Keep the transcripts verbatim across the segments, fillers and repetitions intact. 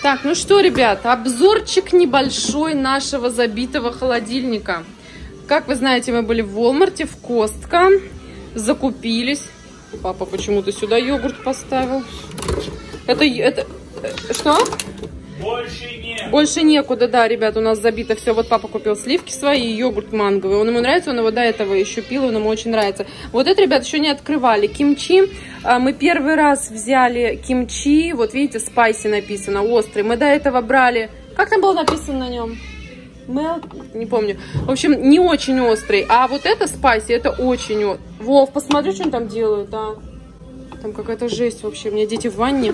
Так, ну что, ребят, обзорчик небольшой нашего забитого холодильника. Как вы знаете, мы были в Walmart, в Costco, закупились. Папа почему-то сюда йогурт поставил. Это, это, что? Больше некуда. Больше некуда, да, ребят, у нас забито все. Вот папа купил сливки свои и йогурт манговый. Он ему нравится, он его до этого еще пил, он ему очень нравится. Вот это, ребят, еще не открывали. Кимчи. Мы первый раз взяли кимчи. Вот видите, спайси написано, острый. Мы до этого брали... Как там было написано на нем? Мел... Не помню. В общем, не очень острый. А вот это спайси, это очень... Вов, посмотри, что они там делают, а. Там какая-то жесть вообще. У меня дети в ванне.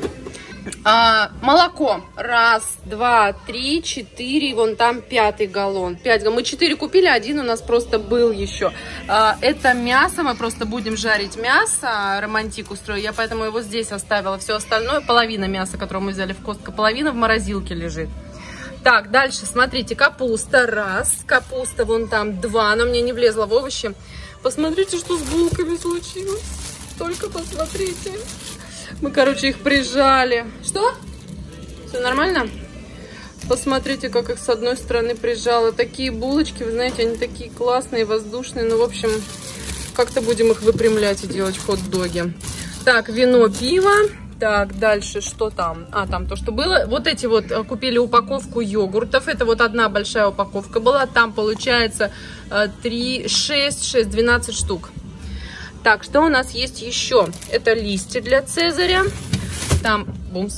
А, молоко. Раз, два, три, четыре. Вон там пятый галлон. Пять галлон. Мы четыре купили, один у нас просто был еще. А, это мясо. Мы просто будем жарить мясо. Романтик устрою. Я поэтому его здесь оставила. Все остальное, половина мяса, которое мы взяли в Costco, половина в морозилке лежит. Так, дальше, смотрите, капуста. Раз. Капуста вон там два. Она мне не влезла в овощи. Посмотрите, что с булками случилось. Только посмотрите. Мы, короче, их прижали. Что? Все нормально? Посмотрите, как их с одной стороны прижало. Такие булочки, вы знаете, они такие классные, воздушные. Ну, в общем, как-то будем их выпрямлять и делать хот-доги. Так, вино, пиво. Так, дальше что там? А, там то, что было. Вот эти вот купили упаковку йогуртов. Это вот одна большая упаковка была. Там получается три, шесть, шесть, двенадцать штук. Так, что у нас есть еще? Это листья для Цезаря. Там, бумс.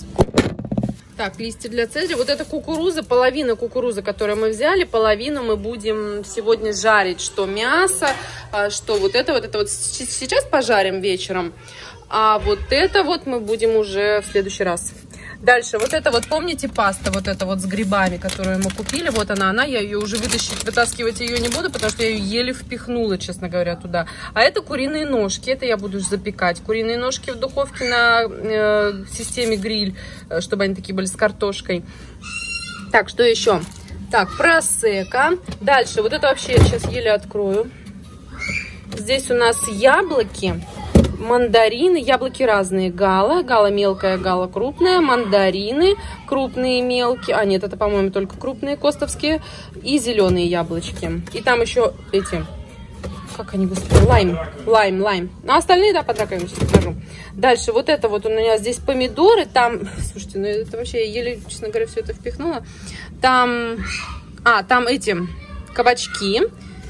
Так, листья для Цезаря. Вот это кукуруза, половина кукурузы, которую мы взяли, половину мы будем сегодня жарить. Что мясо, что вот это вот, это вот сейчас пожарим вечером. А вот это вот мы будем уже в следующий раз. Дальше, вот это вот, помните, паста, вот это вот с грибами, которую мы купили, вот она, она, я ее уже вытащить, вытаскивать ее не буду, потому что я ее еле впихнула, честно говоря, туда. А это куриные ножки, это я буду запекать. Куриные ножки в духовке на э, системе гриль, чтобы они такие были с картошкой. Так, что еще? Так, просека. Дальше, вот это вообще я сейчас еле открою. Здесь у нас яблоки. Мандарины, яблоки разные, гала, гала мелкая, гала крупная, мандарины крупные, мелкие, а нет, это, по-моему, только крупные костовские, и зеленые яблочки. И там еще эти, как они, господи, лайм, лайм, лайм. Ну, остальные, да, под раковину сейчас покажу. Дальше, вот это вот у меня здесь помидоры, там, слушайте, ну это вообще, я еле, честно говоря, все это впихнула. Там, а, там эти кабачки.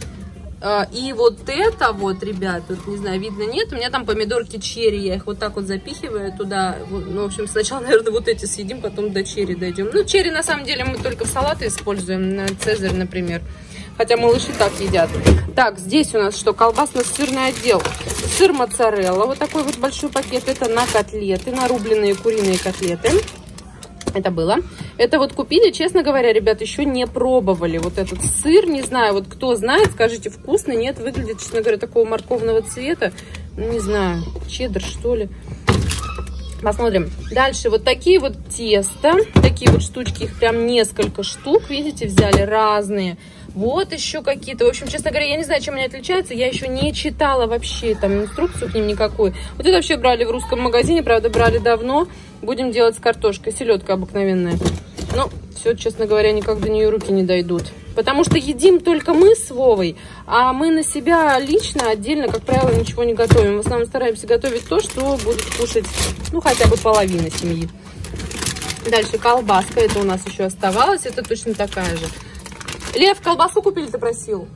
И вот это вот, ребят, тут, не знаю, видно, нет, у меня там помидорки черри, я их вот так вот запихиваю туда, ну, в общем, сначала, наверное, вот эти съедим, потом до черри дойдем. Ну, черри, на самом деле, мы только в салаты используем, на Цезарь, например, хотя малыши так едят. Так, здесь у нас что, колбасно-сырный отдел, сыр моцарелла, вот такой вот большой пакет, это на котлеты, нарубленные куриные котлеты. Это было. Это вот купили, честно говоря, ребят, еще не пробовали. Вот этот сыр, не знаю, вот кто знает, скажите, вкусно, нет, выглядит, честно говоря, такого морковного цвета. Ну, не знаю, чеддер, что ли. Посмотрим. Дальше вот такие вот тесто, такие вот штучки, их прям несколько штук, видите, взяли разные. Вот еще какие-то. В общем, честно говоря, я не знаю, чем они отличаются. Я еще не читала вообще там инструкцию к ним никакую. Вот это вообще брали в русском магазине, правда, брали давно. Будем делать с картошкой. Селедка обыкновенная. Но все, честно говоря, никак до нее руки не дойдут. Потому что едим только мы с Вовой, а мы на себя лично отдельно, как правило, ничего не готовим. В основном стараемся готовить то, что будет кушать, ну, хотя бы половина семьи. Дальше колбаска. Это у нас еще оставалось. Это точно такая же. Лев, колбасу купили, ты просил?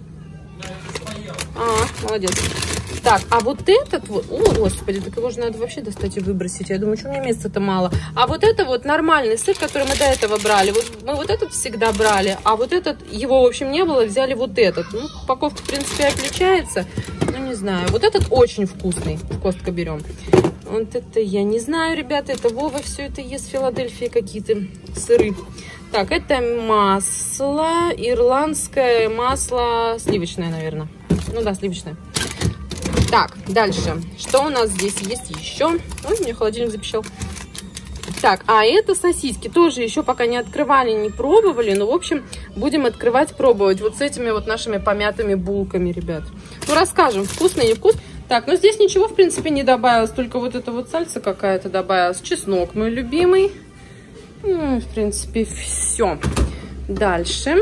А, молодец. Так, а вот этот вот, о, господи, так его же надо вообще достать и выбросить. Я думаю, что у меня места-то мало. А вот это вот нормальный сыр, который мы до этого брали. Вот мы вот этот всегда брали, а вот этот, его, в общем, не было, взяли вот этот. Ну, упаковка, в принципе, отличается. Ну, не знаю. Вот этот очень вкусный. Костка берем. Вот это я не знаю, ребята, это Вова все это ест, Филадельфия какие-то сыры. Так, это масло, ирландское масло, сливочное, наверное. Ну да, сливочное. Так, дальше. Что у нас здесь есть еще? Ой, у меня холодильник запищал. Так, а это сосиски. Тоже еще пока не открывали, не пробовали. Но, в общем, будем открывать, пробовать. Вот с этими вот нашими помятыми булками, ребят. Ну, расскажем, вкусно, не вкусно. Так, ну здесь ничего, в принципе, не добавилось. Только вот эта вот сальса какая-то добавилась. Чеснок мой любимый. Ну, в принципе, все. Дальше.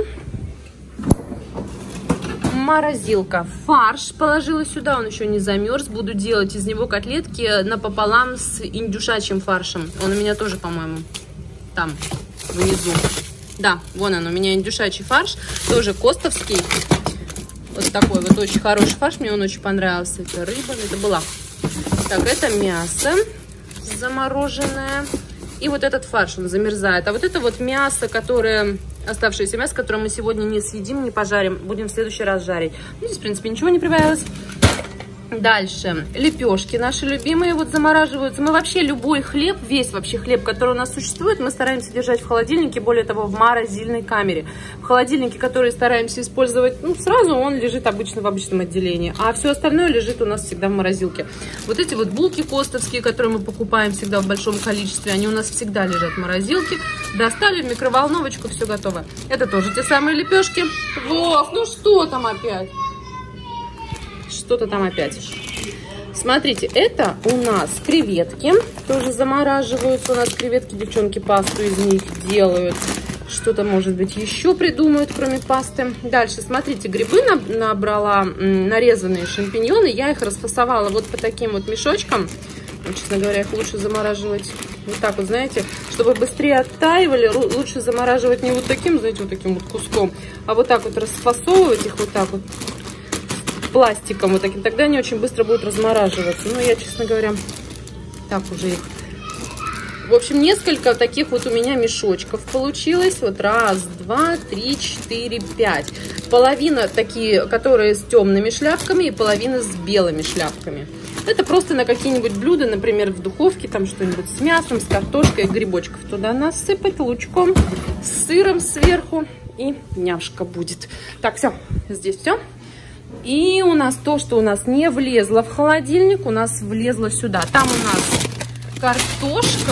Морозилка. Фарш положила сюда, он еще не замерз. Буду делать из него котлетки напополам с индюшачьим фаршем. Он у меня тоже, по-моему, там, внизу. Да, вон он, у меня индюшачий фарш, тоже костовский. Вот такой вот очень хороший фарш, мне он очень понравился. Это рыба, это была. Так, это мясо замороженное. И вот этот фарш, он замерзает. А вот это вот мясо, которое, оставшееся мясо, которое мы сегодня не съедим, не пожарим, будем в следующий раз жарить. Ну, здесь, в принципе, ничего не прибавилось. Дальше. Лепешки наши любимые вот замораживаются. Мы вообще любой хлеб, весь вообще хлеб, который у нас существует, мы стараемся держать в холодильнике, более того, в морозильной камере. В холодильнике, который стараемся использовать, ну, сразу он лежит обычно в обычном отделении, а все остальное лежит у нас всегда в морозилке. Вот эти вот булки костовские, которые мы покупаем всегда в большом количестве, они у нас всегда лежат в морозилке. Достали в микроволновочку, все готово. Это тоже те самые лепешки. Вов, ну что там опять? Что-то там опять. Смотрите, это у нас креветки. Тоже замораживаются у нас креветки. Девчонки пасту из них делают. Что-то, может быть, еще придумают, кроме пасты. Дальше, смотрите, грибы набрала, нарезанные шампиньоны. Я их расфасовала вот по таким вот мешочкам. Ну, честно говоря, их лучше замораживать вот так вот, знаете, чтобы быстрее оттаивали. Лучше замораживать не вот таким, знаете, вот таким вот куском, а вот так вот расфасовывать их вот так вот. Пластиком вот таким, тогда они очень быстро будут размораживаться. Но я, честно говоря, так уже их. В общем, несколько таких вот у меня мешочков получилось. Вот раз, два, три, четыре, пять. Половина такие, которые с темными шляпками, и половина с белыми шляпками. Это просто на какие-нибудь блюда, например, в духовке, там что-нибудь с мясом, с картошкой, грибочков туда насыпать лучком, с сыром сверху, и няшка будет. Так, все, здесь все. И у нас то, что у нас не влезло в холодильник, у нас влезло сюда. Там у нас картошка.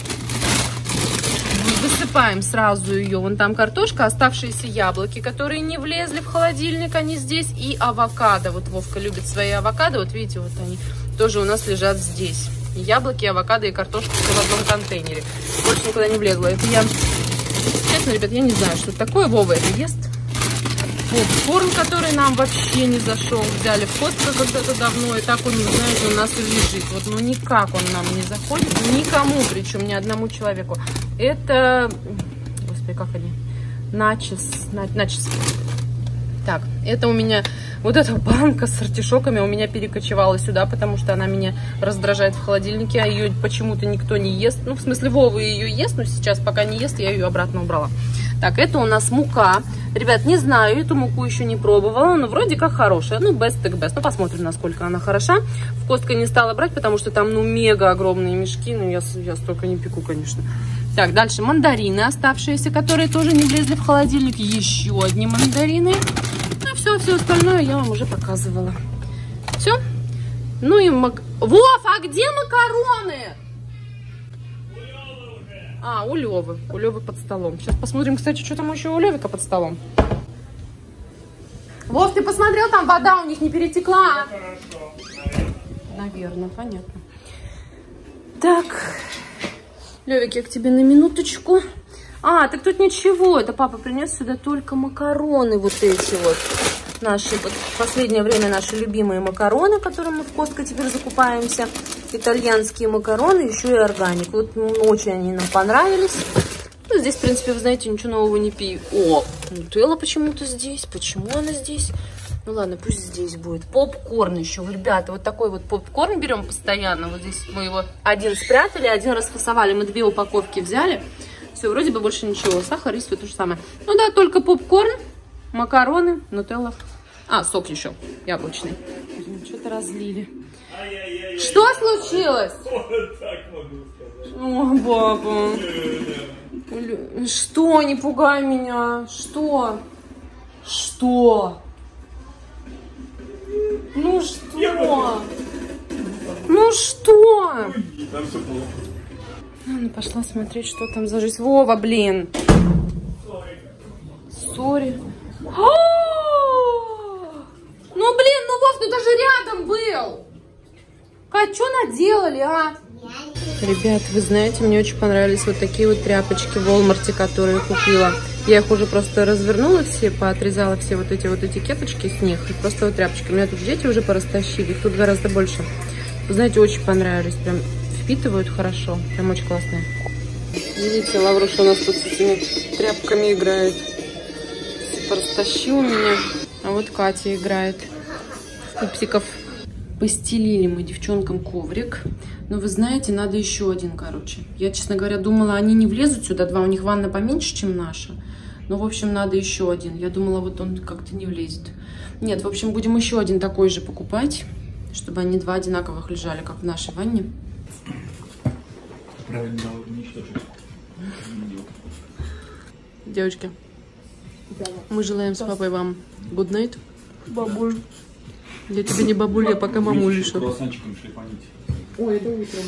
Высыпаем сразу ее. Вон там картошка, оставшиеся яблоки, которые не влезли в холодильник, они здесь. И авокадо. Вот Вовка любит свои авокадо. Вот видите, вот они тоже у нас лежат здесь. Яблоки, авокадо и картошка все в одном контейнере. Больше никуда не влезло. Это я... Честно, ребят, я не знаю, что это такое. Вова это ест. Попкорн, который нам вообще не зашел. Взяли в Костко когда-то давно, и так он, знаете, у нас и лежит. Вот, ну никак он нам не заходит, никому, причем ни одному человеку. Это, господи, как они? Начос, начос. Так, это у меня, вот эта банка с артишоками у меня перекочевала сюда, потому что она меня раздражает в холодильнике, а ее почему-то никто не ест. Ну, в смысле, Вова ее ест, но сейчас пока не ест, я ее обратно убрала. Так, это у нас мука. Ребят, не знаю, эту муку еще не пробовала, но вроде как хорошая. Ну, best так best. Ну, посмотрим, насколько она хороша. В Костко не стала брать, потому что там, ну, мега огромные мешки. Ну, я, я столько не пеку, конечно. Так, дальше мандарины оставшиеся, которые тоже не влезли в холодильник. Еще одни мандарины. Ну, все, все остальное я вам уже показывала. Все. Ну и мак... Вов, а где макароны? А, у Левы. У Левы под столом. Сейчас посмотрим, кстати, что там еще у Левика под столом. Вов, ты посмотрел, там вода у них не перетекла? Хорошо. Наверное, понятно. Так. Левик, я к тебе на минуточку. А, так тут ничего. Это папа принес сюда только макароны вот эти вот. Наши, вот в последнее время наши любимые макароны, которые мы в Костко теперь закупаемся. Итальянские макароны, еще и органик. Вот ну, очень они нам понравились. Ну, здесь, в принципе, вы знаете, ничего нового не пью. О, нутелла почему-то здесь. Почему она здесь? Ну ладно, пусть здесь будет. Попкорн еще, ребята. Вот такой вот попкорн берем постоянно. Вот здесь мы его один спрятали, один расфасовали. Мы две упаковки взяли. Все, вроде бы больше ничего. Сахар, рис, все то же самое. Ну да, только попкорн, макароны, нутелла. А, сок еще яблочный. Что-то разлили. Ай-яй-яй-яй. Что случилось? Вот так могу сказать. О, папа. Что? Не пугай меня. Что? Что? Ну что? Ну что? Там все плохо. Она пошла смотреть, что там за жизнь. Вова, блин. Сори. Ну, блин, ну, Вов, ты даже рядом был. Кать, что наделали, а? Ребят, вы знаете, мне очень понравились вот такие вот тряпочки в Walmart, которые я купила. Я их уже просто развернула все, поотрезала все вот эти вот этикеточки с них. И просто вот тряпочки. У меня тут дети уже порастащили, их тут гораздо больше. Вы знаете, очень понравились. Прям впитывают хорошо. Прям очень классные. Видите, Лавруша у нас тут с этими тряпками играет. Порастащил меня. А вот Катя играет. Пупсиков. Постелили мы девчонкам коврик. Но вы знаете, надо еще один, короче. Я, честно говоря, думала, они не влезут сюда. Два, у них ванна поменьше, чем наша. Но, в общем, надо еще один. Я думала, вот он как-то не влезет. Нет, в общем, будем еще один такой же покупать, чтобы они два одинаковых лежали, как в нашей ванне. Правильно, уничтожить. Девочки, да. Мы желаем с папой вам good night. Бабуль. Я тебе не бабуля, я пока мамулю. Круассанчиком шлифанить. Ой, это утром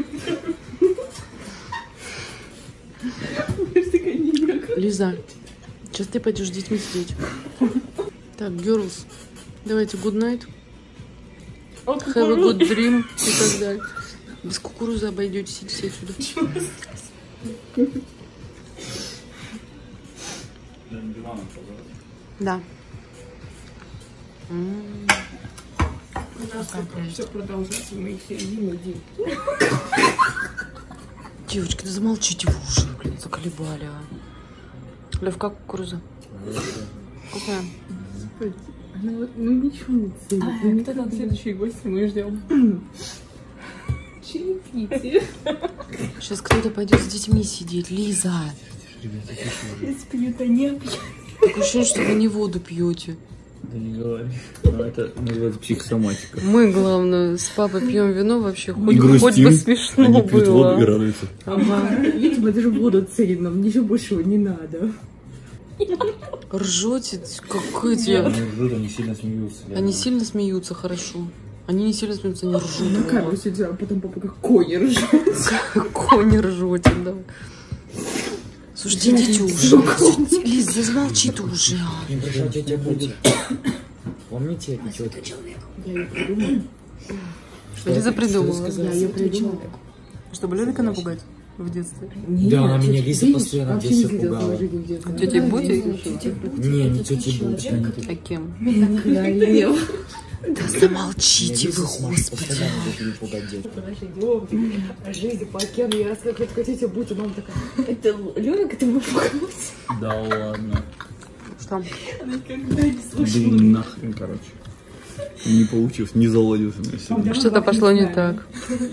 будет. Лиза, сейчас ты пойдешь с детьми сидеть. Так, girls, давайте good night. Have a good dream и так далее. Без кукурузы обойдетесь, идите отсюда. Да. У нас все продолжается, мы их едим, едим. Девочки, да замолчите вы уже, блин, заколебали. А. Лев, как кукуруза? Какая? Ну, ну ничего не ценит. А, ну, кто там следующий гость, мы ждем. Чаепитие. Сейчас кто-то пойдет с детьми сидеть. Лиза. Если пьют, они опьют. Такое ощущение, что вы не воду пьете. Да не говори. Но это называется психосоматика. Мы, главное, с папой пьем вино вообще. Хоть, грустим, хоть бы смешно они пьют было. воду и радуются. Ага. Видите, мы даже воду ценим, нам ничего большего не надо. Ржете? Какой тебе... Они ржут, они сильно смеются. Да. Они сильно смеются, хорошо. Они не сильно смеются, они ржут. Ну, короче, а потом папа как кони ржет. Кони ржете, да. Слушайте, идите уже. Лиз, замолчи ты уже. Тетя будет. Помните эту тетку? Я ее придумала. Что Лиза придумала? Я ее придумала. Чтобы Левика напугать в детстве? Да, она меня Лиза постоянно в детстве пугала. Тетя Бути? Не, не тетя Бути. А кем? Королева. Да замолчите вы, господи. Жизнь по океану, я рассказываю, как тетя Бути, мама такая, это Ленок, это мой пугался. Да ладно. Что? Она никогда не слушала. Блин, нахрен, короче. Не получилось, не заладился на себя. Что-то пошло не так.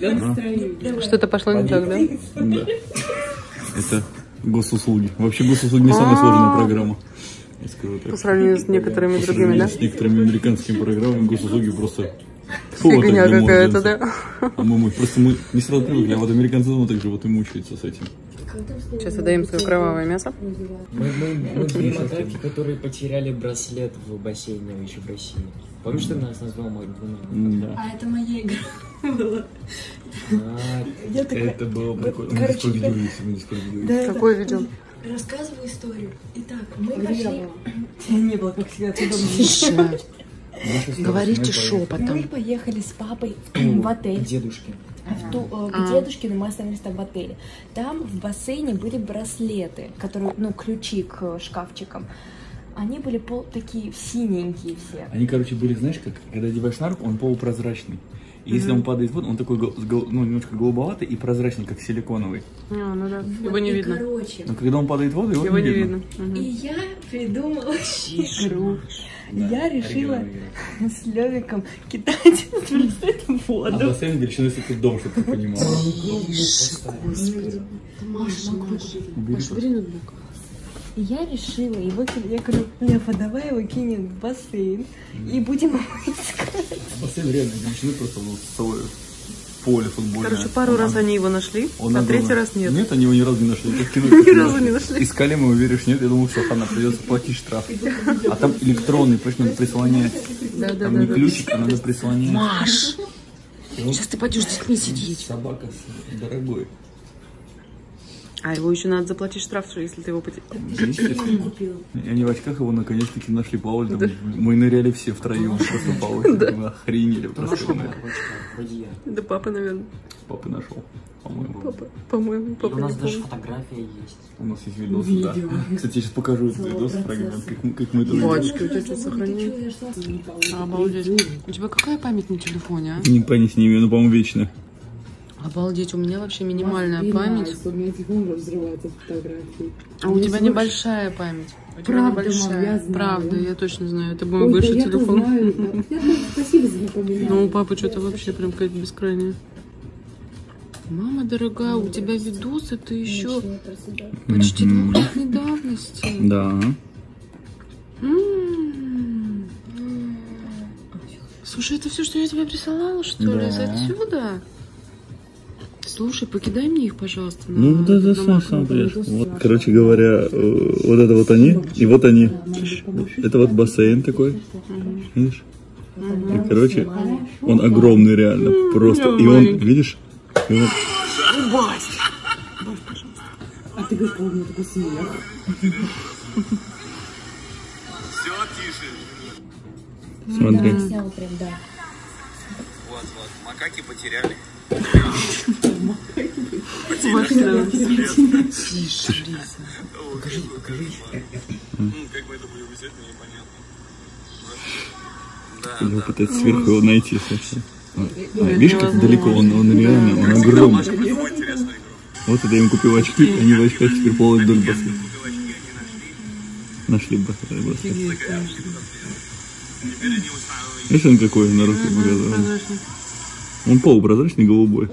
А? Что-то пошло не так, да? Да. Это госуслуги. Вообще госуслуги не самая сложная программа. Я скажу так. По сравнению с некоторыми другими, да? С некоторыми американскими программами госуслуги просто... Фигня какая-то, да? А мы, просто мы не сразу привыкли, а вот американцы дома так же вот и мучаются с этим. Сейчас отдаем свое кровавое мясо. Мы, мы, мы две модельки, которые потеряли браслет в бассейне еще в России. Помнишь, что нас назвал мой двумя? Да. А это моя игра была. А, это было прикольно. Мы несправедливы, мы несправедливы. Какое видео? Рассказываю историю. Итак, мы пошли... Не было, как всегда, Тише. Говорите шепотом. Мы поехали с папой в отель. к дедушке. В ту, э, к дедушке, но мы остановились там в отеле. Там в бассейне были браслеты, которые, ну, ключи к шкафчикам. Они были пол такие синенькие все. Они, короче, были, знаешь, как, когда одеваешь на руку, он полупрозрачный. И если он падает в воду, он такой, ну, немножко голубоватый и прозрачный, как силиконовый. А, ну да, Вот, его не и, видно. короче, Но когда он падает в воду, его, Его не не видно. видно. и я придумала игру. Да, Я решила оригинальная с Левиком кидать браслетом в А воду. бассейн величиной с этот дом, чтобы ты понимал. Господи. Маша, Маша, бери ноутбук. И я решила его кинуть. Я говорю, Лев, а давай его кинем в бассейн и будем его искать. Бассейн реально величиной просто ну, целое поле футбольное. Короче, пару он, раз они его нашли, он а огромный. третий раз нет. Нет, они его ни разу не нашли. Ни разу не нашли. Искали мы его, веришь, нет? Я думал, что хана, придется платить штраф. А там электронный, почему надо прислонять. Да, да, Там да. не да. ключик, а надо прислонять. Маш, сейчас ты пойдешь с детьми сидеть. Собака дорогой. А его еще надо заплатить штраф, если ты его потеряешь. И они в очках его наконец-таки нашли Пауль. Там, мы ныряли все втроем. Просто Пауль. Мы охренели. Просто. Да папа, наверное. Папа нашел. По-моему. Папа, по-моему, папа. У нас не даже помнит. фотография есть. У нас есть видос, да. Кстати, я сейчас покажу этот видос, фрагмент, как мы, как мы это видели. Батюшки, у тебя что сохранилось? Обалдеть. У тебя какая память на телефоне, а? Не память с ними, но, по-моему, вечно. Обалдеть, у меня вообще минимальная память. У меня телефон взрывается фотографии. А у тебя небольшая память. У тебя Правда, небольшая. мам, я знаю. Правда, я точно знаю. Это мой Ой, бывший да я-то телефон. знаю, да. Я тоже спасибо за напоминание. Ну, у папы что-то вообще прям какая-то бескрайняя. Мама дорогая, у тебя видосы, ты еще почти двухлетней давности. Да. М-м-м. Слушай, это все, что я тебе присылала, что ли, Да. из отсюда? Слушай, покидай мне их, пожалуйста. Ну, на вот это этот сам, домашний. сам, понимаешь. Вот, короче говоря, э, вот это вот они, и вот они. Это вот бассейн такой, видишь? И, короче, он огромный реально, просто. И он, видишь? И он... А ты говоришь, у меня такой смех. Смотри. Да, сняла прям, да. Вот, вот, макаки потеряли. Тише, Лиза. Покажи, покажи. Как мы это будем взять, непонятно. Его пытается сверху его найти совсем. А, видишь, как далеко он, он реально, он огромный. Вот это я им купил очки, они в очках теперь плавают вдоль бассейна. Нашли бассейн. Видишь, он какой на руке показывал? Он полупрозрачный, голубой.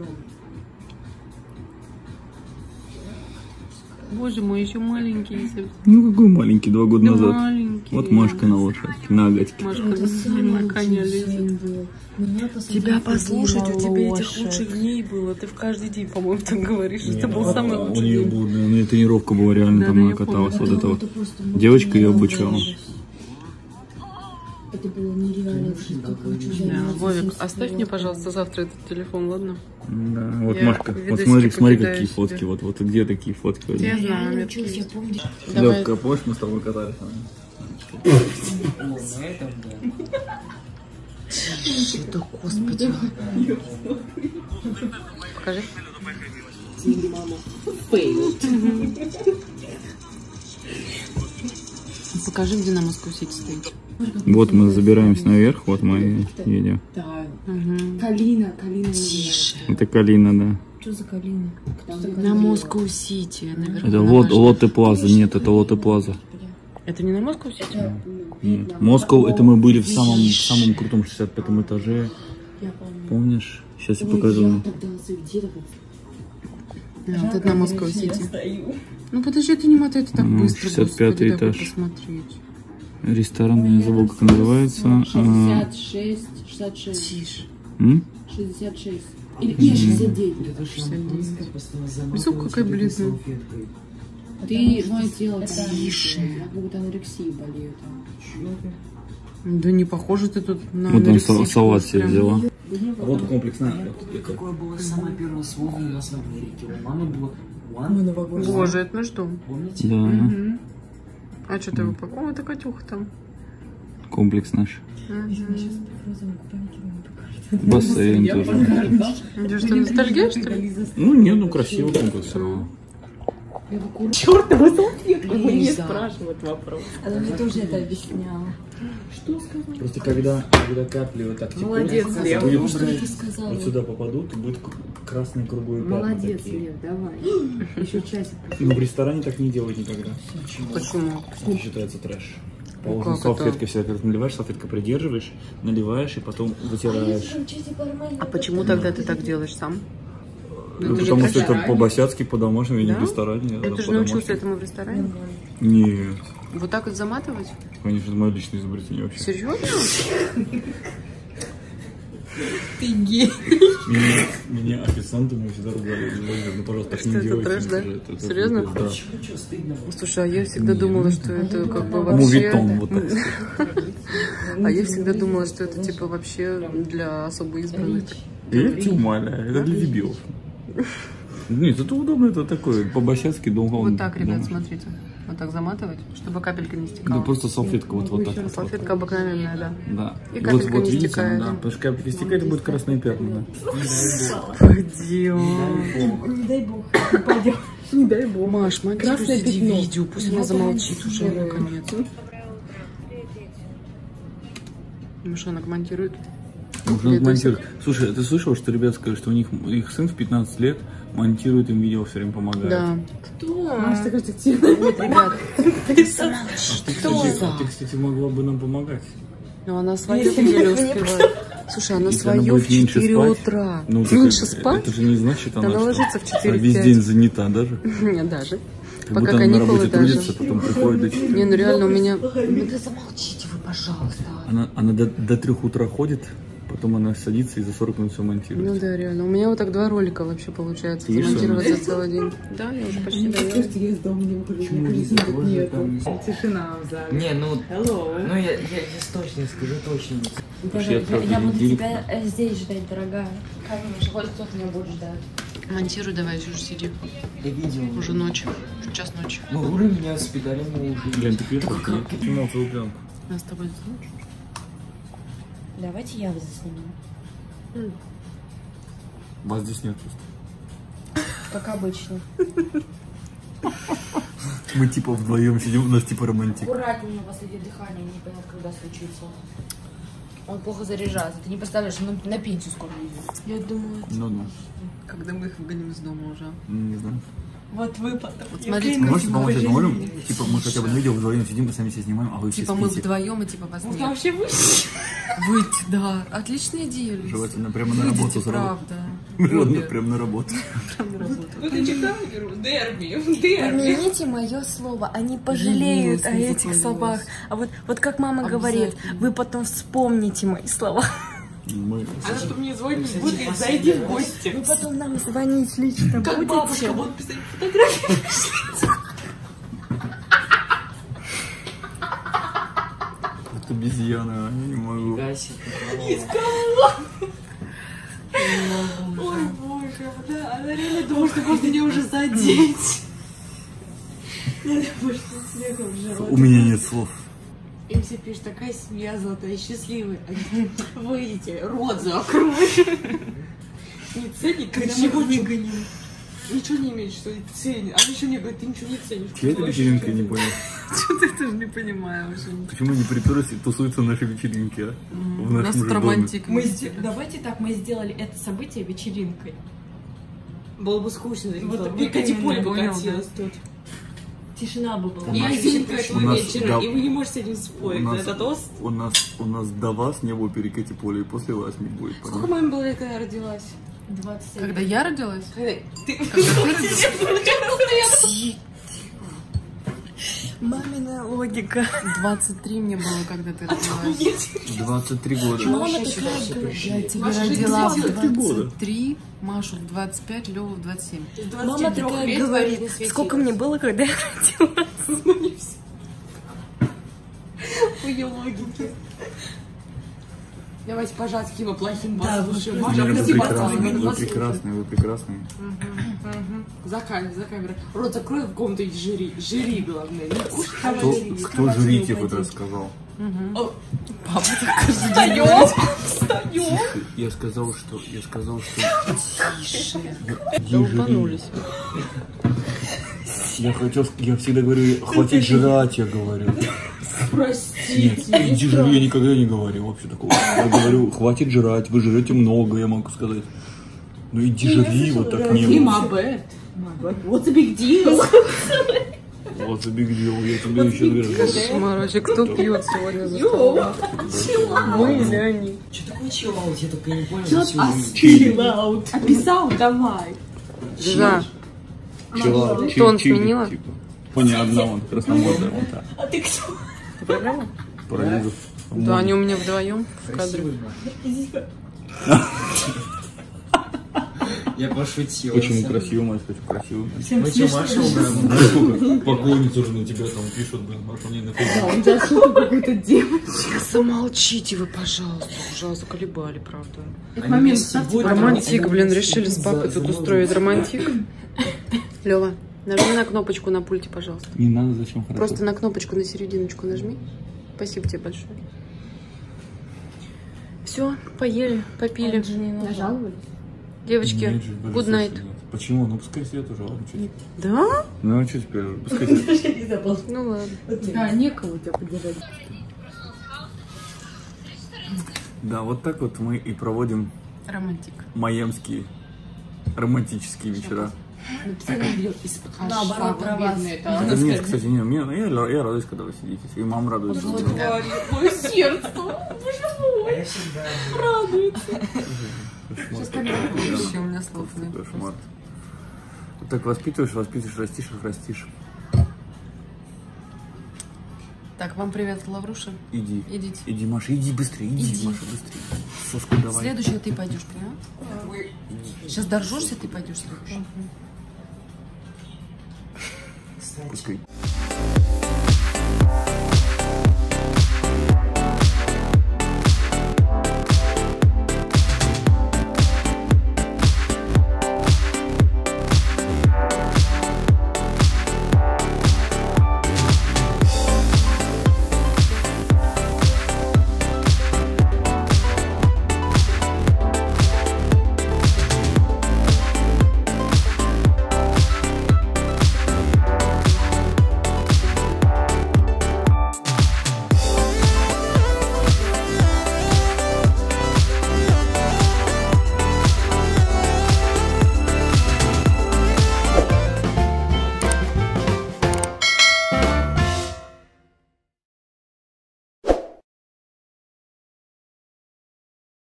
Боже мой, еще маленький. Ну какой маленький, два года Да назад. маленький. Вот Машка на лошадке, на гадьке. Машка на коня лезет. Тебя послушать, у тебя этих лучших дней было. Ты в каждый день, по-моему, так говоришь. Это был самый У лучший нее день. была, ну, тренировка была реально, Да, там да, она я каталась. помню. Вот это вот. Девочка ее обучала. Это было нереально. Да, Вовик, оставь мне, пожалуйста, завтра этот телефон, ладно? Да, вот Я Машка, вот видосики смотри, смотри, покидаю какие себе. фотки, вот, вот где такие фотки. Вот. Я знаю, Я метки учусь, я есть. помню. Давай. Лёвка, помнишь, мы с тобой катались? О, на этом, да. Тише, да господи. Покажи. Покажи, где на Москву-Сити стоит. Вот мы забираемся наверх, вот мы едем. Да. Угу. Калина, Калина. Тише. Это Калина, да. Что за калина? На Москву-Сити. наверху, Это на Лот, нашей. Лотте Плаза, нет, это Лотте Плаза. Это не на Москву-Сити? Нет. Москва, это мы были в самом, в самом крутом шестьдесят пятом этаже. Я помню. Помнишь? Сейчас я Ой, покажу. я тогда на своих дедов. Да, вот это на Москву-Сити. Ну подожди, ты не мотай, это так Ну, быстро. шестьдесят пятый господи, дай этаж. посмотреть. Ресторан, я не забыл, как называется. А, шестьдесят шесть, шестьдесят шесть. Тише. м? шестьдесят шесть. Или нет, шестьдесят девять. Лицо какая бледная. Ты мое тело. Тише. Я как будто анорексией болею там. Да не похоже ты тут на Вот он анорексию, са- салат себе прям. взяла. Вот комплексная. Какое было самое первое слово у нас в Америке? У мамы было one. Боже, это наш дом. Помните? Да, Мгм. А что ты его покупал? О, это Катюха там. комплекс наш. Мгм. Бассейн тоже. Где что, ностальгия, что ли? Ну, нет, ну красивый комплекс все равно. Чёртова салфетка, вы не Лиза. спрашивают вопрос. Она мне тоже это объясняла. Что сказал? Просто когда, когда капли вот так текут, Молодец, Лев. будет Что ты сказала? вот сюда попадут, и будет к- красные круглые пятна Молодец, такие. Лев, давай. Еще часик. Ну, в ресторане так не делают никогда. Почему? Это считается трэш. Ну, Положено как салфеткой всегда, когда ты наливаешь, салфетка придерживаешь, наливаешь и потом вытираешь. А почему тогда ты так делаешь сам? Ну, это же потому что это ресторане. по-босяцки, по-домашнему, и не Да? в ресторане. Ну, ты же научился этому в ресторане? Нет, Вот так вот заматывать? конечно, это мое личное изобретение вообще. Серьезно? Ты гей. Меня, меня официанты мы всегда ругали. Ну, пожалуйста, так Что не это делайте. трэш, да? это- это- это- Серьезно? Да. Что, стыдно? Слушай, а я всегда думала, что это как бы Мувитон, вообще... вот так сказать. А я всегда думала, что это типа вообще для особо избранных. Я тебя умоляю, это для дебилов. Нет, это удобно, это такое, по-босяцки долго. Вот так, ребят, смотрите. Вот так заматывать, чтобы капелька не стекала. Да просто салфетка вот, вот так. Салфетка обыкновенная, да. Да. И И капелька вот, вот не видите, стекает. да, потому что капелька стекает, и будет красные пятна. Да. Пойдем. Не дай бог. Пойдем. Не дай бог. Маш, монтируй Красное сиди пятно. видео, пусть она замолчит уже, наконец. Мышонок монтирует. Нужно монтировать. Слушай, ты слышал, что ребята сказали, что у них их сын в пятнадцать лет монтирует им видео, все время помогает? Да. Кто? Маш, такая активная. Вот, ребят. А ты, кстати, а ты, кстати, могла бы нам помогать. Ну, она свое еле успевает. Слушай, она Если она свое будет в меньше четыре спать, утра. Ну, так Меньше это, спать? Это же не значит, Да она, она что ложится в четыре весь пять. день занята даже. Не, даже. Как Пока будто она на каникулы работе даже. трудится, потом приходит до четырех. Не, ну реально у меня... Ну да замолчите вы, пожалуйста. Она, она до, до трех утра ходит, потом она садится и за сорок минут все монтирует. Ну да, реально. У меня вот так два ролика вообще получается. Ты ешь Замонтировать сама? за целый день. Да, я уже почти Мне доела. кажется, я из дома не выхожу. Почему Мне не кажется, тут загружен нету. там? Тишина в зале. Не, ну, Hello. ну я, я, я точно скажу, точно. Слушай, я Я, правда я буду неделю- тебя э, здесь ждать, дорогая. Конечно, хоть кто-то меня будет ждать. Монтируй давай, уже сиди. Я видел. Уже ночь. Уже час ночи. Ну, Ура меня с педалями уже. Глянь, ты пьешь, как я снимал твою пленку. Я с тобой ночь. Давайте я вас засниму. Вас здесь нет просто. Как обычно. Мы типа вдвоем сидим, у нас типа романтик. Аккуратнее, у него последнее дыхание, непонятно, когда случится. Он плохо заряжается. Ты не представляешь, он на пенсию скоро идет. Я думаю, Ну, ну, когда мы их выгоним из дома уже. не знаю. Вот выпад. Вот смотрите, Мы как можете типа, помочь, можем? Типа мы хотя бы на видео вдвоем сидим, мы сами все снимаем, а вы все типа мы спите. вдвоем и типа вас нет. Вообще выйти. Выйти, да. Отличная идея, Люсь. Желательно прямо на работу Выйдите, сразу. правда. Желательно Обе. прямо на работу. Прям на работу. Выключи камеру. Дерби. Дерби. Помяните мое слово, они пожалеют о Женилась, не этих запомнилась. словах. А вот, вот как мама говорит, вы потом вспомните мои слова. Мы... Она что мне звонит, будет, зайди в гости. Вы потом нам звонить лично Как будете? бабушка будет писать фотографии. Это обезьяна, я не могу. Гасит. Ой, боже, да, она реально думает, что можно ее уже задеть. Я больше смеха в живот. У меня нет слов. Им все пишут, такая семья золотая, счастливая. Они, выйдите, рот закрой. Не ценит, когда мы его выгоним. Ничего не имеет, что и ценит. А еще мне говорит, ты ничего не ценишь. Я этой вечеринкой не понял. Что-то я тоже не понимаю уже. Почему не приперлись и тусуются на нашей вечеринке, а? В У нас нашем тут же доме. романтик. Мы сде- Давайте так, мы сделали это событие вечеринкой. Было бы скучно. Вот Вот, вот Кати именно, Поле понял, покатилась тут. Тишина бы была. У Я нас- синька этого у нас, вечера, да, и вы не можете с этим У спорить. нас, Это тост. у, нас, у нас до вас не было перекати поля, и после вас не будет. Сколько понятно? маме было лет, когда я родилась? двадцать семь. Когда я родилась? Когда ты... Когда ты родилась? Мамина логика. двадцать три мне было, когда ты родилась. двадцать три года. Мама такая говорит. Я тебя Маша, родила в двадцать три года. двадцать три, Машу в двадцать пять, Леву в двадцать семь. Мама такая говорит, сколько мне было, когда я родилась. По ее логике. Давайте пожать каким плохим Да, послушаем. вот Маша, Вы прости, прекрасные, пожалуйста, вы послушай. прекрасные, вы прекрасные. За камерой, за камерой. Рот закрой в комнату и жри. Жри, главное. Не кушай, а Кто, жри. кто жрите хоть раз сказал? Папа так каждый день Встаем! Тише. Я сказал, что... Я сказал, что... долбанулись. Я хотел... Я всегда говорю, хватит жрать, я говорю. Простите. Нет, иди жри, я никогда не говорил вообще такого. Я говорю, хватит жрать, вы жрете много, я могу сказать. Ну иди жри, вот так не И было. my bad. What's the big deal? Вот забегдел, я тебе еще говорю. Кошмар вообще, кто пьет сегодня за столом? Мы или они? Что такое чиллаут? Я только не понял. Chill всю out. жизнь. Chill out. Описал? Давай. Да. Чела, Тон чили, чили, сменила? типа. О, не одна вон, красномордая, вон та. А ты кто? Ты программа? Парализов. Да, они у меня вдвоем в кадре. Красивый, Маша. Я пошутил. Почему красиво, мать, хочу красиво. Мы что, Маша убрали? Знаешь, сколько поклонниц уже на тебя там пишут, блин, а ко мне на Facebook. Он тебя шутку какую-то делает. Замолчите вы, пожалуйста. Уже заколебали, правда. Этот момент ставьте. Романтик, блин, решили с папой тут устроить романтик. Лёва, нажми на кнопочку на пульте, пожалуйста. Не надо, зачем, хорошо. Просто на кнопочку на серединочку нажми. Спасибо тебе большое. Все, поели, попили. Нажаловались? Девочки, Нет же, good night. нет. Почему? Ну пускай свет уже, ладно, что теперь? Да? Ну а что теперь? Пускай свет. Ну ладно. Да, некого тебя поддержать. Да, вот так вот мы и проводим Романтик. майамские романтические вечера. Наоборот, про вас. Да нет, кстати, не, мне, я, я радуюсь, когда вы сидите, и мама радуется. Мое сердце. А я всегда... Вообще у меня слов нет. Кошмар. Вот так воспитываешь, воспитываешь, растишь, их растишь. Так, вам привет, Лавруша. Иди. Идите. Иди, Маша, иди быстрее, иди, Иди. Маша, быстрее. Соску давай. Следующее ты пойдешь, понял? Сейчас доржешься, ты пойдешь следующий. Пускай.